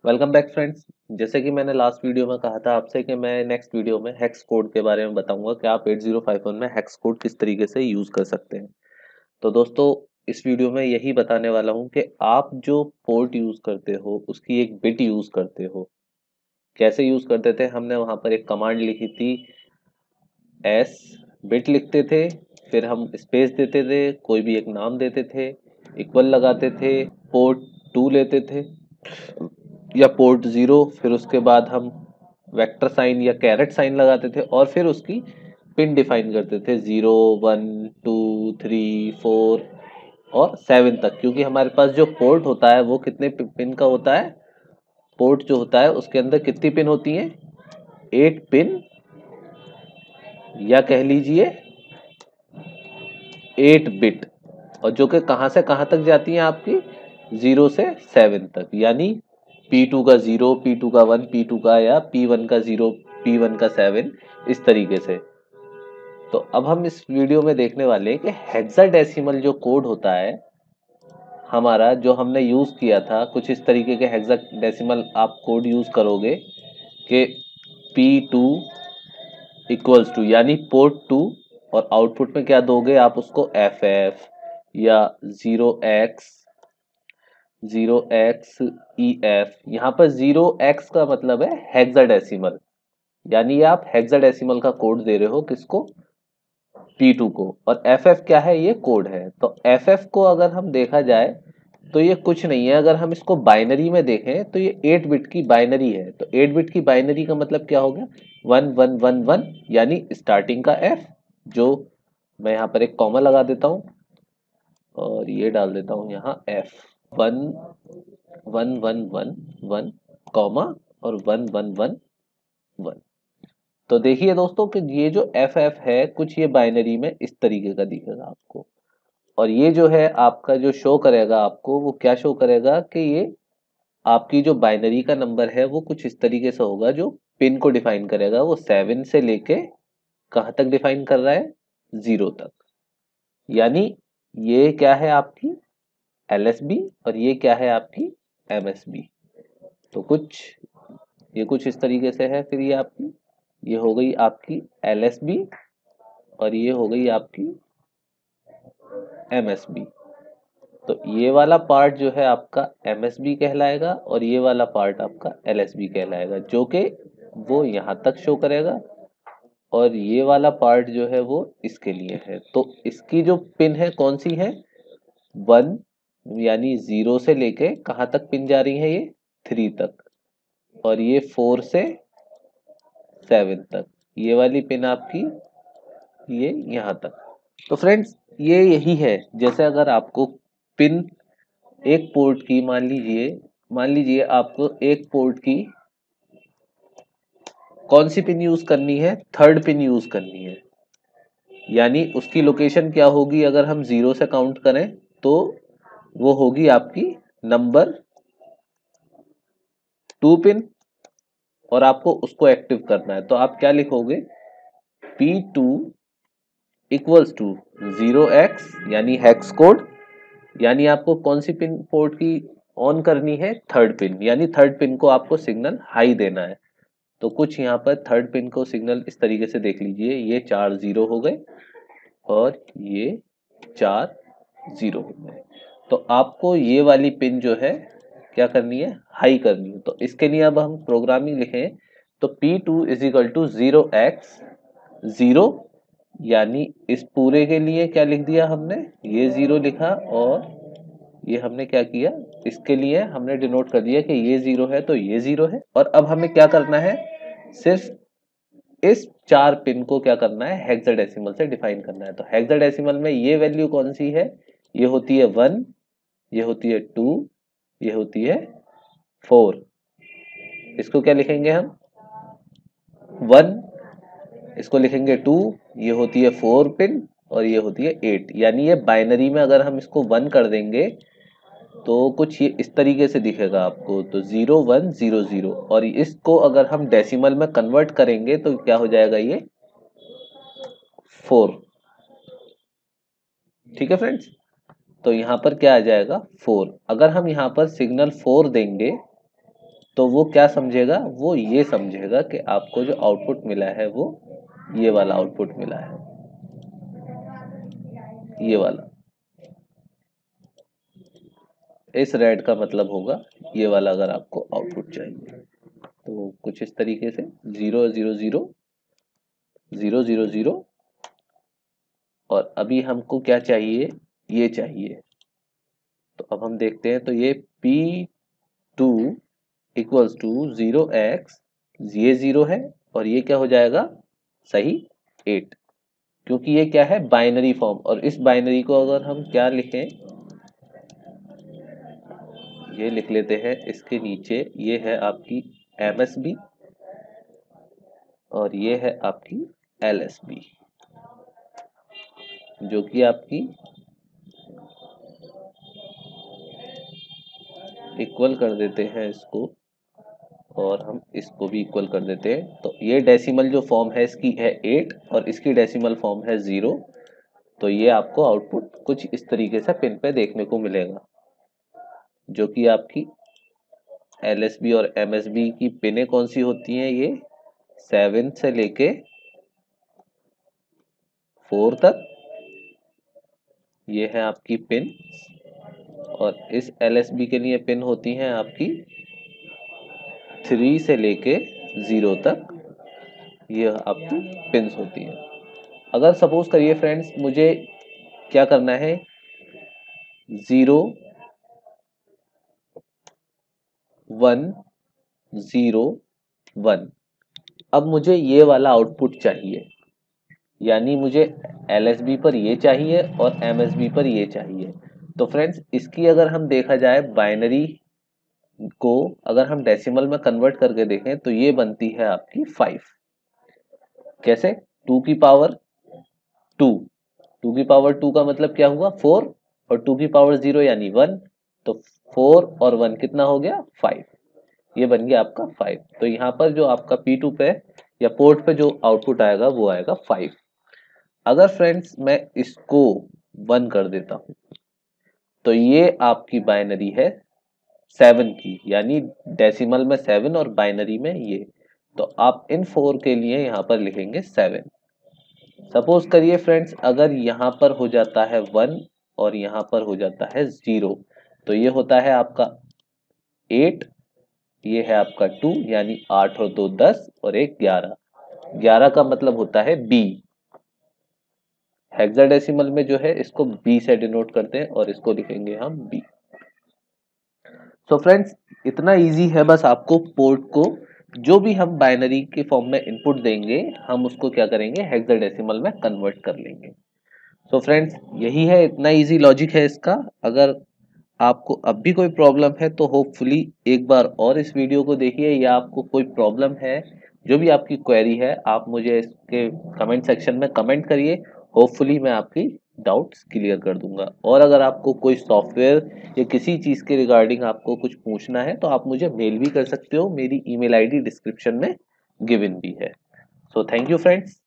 Welcome back friends. जैसे कि मैंने लास्ट वीडियो में कहा था आपसे कि मैं नेक्स्ट वीडियो में हेक्स कोड के बारे में बताऊंगा कि आप 8051 में हेक्स कोड किस तरीके से यूज कर सकते हैं। तो दोस्तों, इस वीडियो में यही बताने वाला हूं कि आप जो पोर्ट यूज करते हो उसकी एक बिट यूज करते हो। कैसे यूज करते थे? हमने वहां पर एक कमांड लिखी थी, एस बिट लिखते थे, फिर हम स्पेस देते थे, कोई भी एक नाम देते थे, इक्वल लगाते थे, पोर्ट 2 लेते थे या पोर्ट 0, फिर उसके बाद हम वेक्टर साइन या कैरेट साइन लगाते थे और फिर उसकी पिन डिफाइन करते थे 0 1 2 3 4 और 7 तक, क्योंकि हमारे पास जो पोर्ट होता है वो कितने पिन का होता है। पोर्ट जो होता है उसके अंदर कितनी पिन होती हैं? 8 पिन, या कह लीजिए 8 बिट, और जो कि कहां से कहां तक जाती हैं आपकी? 0 से 7 तक, यानी P2 का 0, P2 का 1, P2 का या P1 का 0, P1 का 7, इस तरीके से। तो अब हम इस वीडियो में देखने वाले हैं कि हेक्साडेसिमल जो कोड होता है हमारा, जो हमने यूज किया था, कुछ इस तरीके के हेक्साडेसिमल आप कोड यूज करोगे कि P2 इक्वल्स टू, यानी पोर्ट 2, और आउटपुट में क्या दोगे आप उसको? FF या 0x यहाँ पर 0x का मतलब है हेक्साडेसिमल, यानी आप हेक्साडेसिमल का कोड दे रहे हो किसको? P2 को। और FF क्या है? ये कोड है। तो FF को अगर हम देखा जाए तो ये कुछ नहीं है। अगर हम इसको बाइनरी में देखें तो ये 8 बिट की बाइनरी है। तो 8 बिट की बाइनरी का मतलब क्या हो गया? 1111, यानी स्टार्टिंग का F, जो मैं यहाँ पर एक कॉमा लगा देता हूँ और ये डाल देता हूँ यहाँ F 1 1 1 1 1 कॉमा और 1111। तो देखिए दोस्तों कि ये जो FF है कुछ ये बाइनरी में इस तरीके का दिखेगा आपको, और ये जो है आपका जो शो करेगा आपको, वो क्या शो करेगा कि ये आपकी जो बाइनरी का नंबर है वो कुछ इस तरीके से होगा, जो पिन को डिफाइन करेगा। वो 7 से लेके कहाँ तक डिफाइन कर रहा है? 0 तक। यानी ये क्या है आपकी? LSB, और ये क्या है आपकी? MSB। तो ये कुछ इस तरीके से है। फिर ये हो गई आपकी LSB और ये हो गई आपकी MSB। तो ये वाला पार्ट जो है आपका MSB कहलाएगा और ये वाला पार्ट आपका LSB कहलाएगा, जो कि वो यहाँ तक शो करेगा, और ये वाला पार्ट जो है वो इसके लिए है। तो इसकी जो पिन है कौन सी है? 1, यानी 0 से लेके कहाँ तक पिन जा रही है? ये 3 तक, और ये 4 से 7 तक, ये वाली पिन आपकी ये यहाँ तक। तो फ्रेंड्स, ये यही है। जैसे अगर आपको पिन एक पोर्ट की, मान लीजिए आपको एक पोर्ट की कौन सी पिन यूज करनी है? थर्ड पिन यूज करनी है, यानी उसकी लोकेशन क्या होगी? अगर हम 0 से काउंट करें तो वो होगी आपकी नंबर 2 पिन, और आपको उसको एक्टिव करना है। तो आप क्या लिखोगे? P2 इक्वल्स टू 0x, यानी हेक्स कोड, यानी आपको कौन सी पिन पोर्ट की ऑन करनी है? थर्ड पिन, यानी थर्ड पिन को आपको सिग्नल हाई देना है। तो कुछ यहाँ पर थर्ड पिन को सिग्नल इस तरीके से देख लीजिए, ये 4 0 हो गए और ये 4 0 हो गए। तो आपको ये वाली पिन जो है क्या करनी है? हाई करनी है। तो इसके लिए अब हम प्रोग्रामिंग लिखें तो P2 is equal to 0x 0, यानी इस पूरे के लिए क्या लिख दिया हमने? ये 0 लिखा, और ये हमने क्या किया? इसके लिए हमने डिनोट कर दिया कि ये 0 है तो ये 0 है। और अब हमें क्या करना है? सिर्फ इस 4 पिन को क्या करना है? हेक्साडेसिमल से डिफाइन करना है। तो हेक्साडेसिमल में ये वैल्यू कौन सी है? ये होती है 1, ये होती है 2, ये होती है 4। इसको क्या लिखेंगे हम? 1, इसको लिखेंगे 2, ये होती है 4 पिन, और ये होती है 8। यानी ये बाइनरी में अगर हम इसको 1 कर देंगे तो कुछ ये इस तरीके से दिखेगा आपको। तो 0 1 0 0, और इसको अगर हम डेसिमल में कन्वर्ट करेंगे तो क्या हो जाएगा? ये 4। ठीक है फ्रेंड्स, तो यहाँ पर क्या आ जाएगा? 4। अगर हम यहाँ पर सिग्नल 4 देंगे तो वो क्या समझेगा, वो ये समझेगा कि आपको जो आउटपुट मिला है वो ये वाला आउटपुट मिला है, ये वाला। इस रेड का मतलब होगा ये वाला, अगर आपको आउटपुट चाहिए तो कुछ इस तरीके से 0 0 0 0 0 0। और अभी हमको क्या चाहिए, ये चाहिए। तो अब हम देखते हैं, तो ये P2 इक्वल्स टू 0x, ये 0 है और ये क्या हो जाएगा, सही 8, क्योंकि ये क्या है, बाइनरी फॉर्म। और इस बाइनरी को अगर हम क्या लिखें, ये लिख लेते हैं इसके नीचे, ये है आपकी MSB और ये है आपकी LSB, जो कि आपकी इक्वल कर देते हैं इसको, और हम इसको भी इक्वल कर देते हैं। तो ये डेसिमल जो फॉर्म है इसकी है 8 और इसकी डेसिमल फॉर्म है 0। तो ये आपको आउटपुट कुछ इस तरीके से पिन पे देखने को मिलेगा, जो कि आपकी LSB और MSB की पिनें कौन सी होती हैं, ये 7 से लेके 4 तक, ये है आपकी पिन। और इस LSB के लिए पिन होती हैं आपकी 3 से लेके 0 तक, ये आपकी पिन्स होती हैं। अगर सपोज करिए फ्रेंड्स, मुझे क्या करना है, 0 1 0 1, अब मुझे ये वाला आउटपुट चाहिए, यानी मुझे LSB पर ये चाहिए और MSB पर ये चाहिए। तो फ्रेंड्स, इसकी अगर हम देखा जाए बाइनरी को, अगर हम डेसिमल में कन्वर्ट करके देखें तो ये बनती है आपकी 5। कैसे, 2 की पावर 2, 2 की पावर 2 का मतलब क्या हुआ, 4, और 2 की पावर 0 यानी 1। तो 4 और 1 कितना हो गया, 5। ये बन गया आपका 5। तो यहाँ पर जो आपका P2 पे या पोर्ट पे जो आउटपुट आएगा वो आएगा 5। अगर फ्रेंड्स मैं इसको 1 कर देता हूं, तो ये आपकी बाइनरी है 7 की, यानी डेसिमल में 7 और बाइनरी में ये। तो आप इन 4 के लिए यहाँ पर लिखेंगे 7। सपोज करिए फ्रेंड्स, अगर यहाँ पर हो जाता है 1 और यहाँ पर हो जाता है 0, तो ये होता है आपका 8, ये है आपका 2, यानी 8 और 2 10 और 1 11। 11 का मतलब होता है B। हेक्साडेसिमल में जो है इसको B से डिनोट करते हैं और इसको लिखेंगे हम B। सो फ्रेंड्स, इतना इजी है, बस आपको पोर्ट को जो भी हम बाइनरी के फॉर्म में इनपुट देंगे, हम उसको क्या करेंगे, हेक्साडेसिमल में कन्वर्ट कर लेंगे। सो फ्रेंड्स, यही है, इतना इजी लॉजिक है इसका। अगर आपको अब भी कोई प्रॉब्लम है तो होपफुली एक बार और इस वीडियो को देखिए, या आपको कोई प्रॉब्लम है, जो भी आपकी क्वेरी है, आप मुझे इसके कमेंट सेक्शन में कमेंट करिए। होपफुली मैं आपकी डाउट्स क्लियर कर दूंगा। और अगर आपको कोई सॉफ्टवेयर या किसी चीज़ के रिगार्डिंग आपको कुछ पूछना है तो आप मुझे मेल भी कर सकते हो, मेरी ईमेल आईडी डिस्क्रिप्शन में गिवन भी है। So thank you friends.